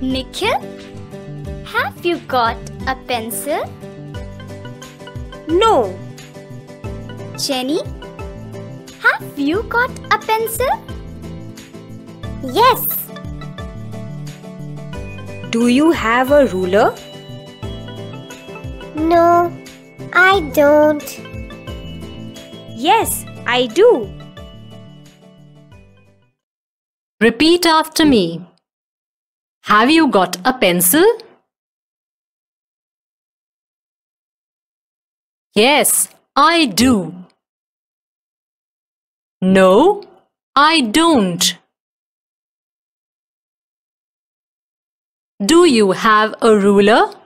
Nikhil, have you got a pencil? No. Jenny, have you got a pencil? Yes. Do you have a ruler? No, I don't. Yes, I do. Repeat after me. Have you got a pencil? Yes, I do. No, I don't. Do you have a ruler?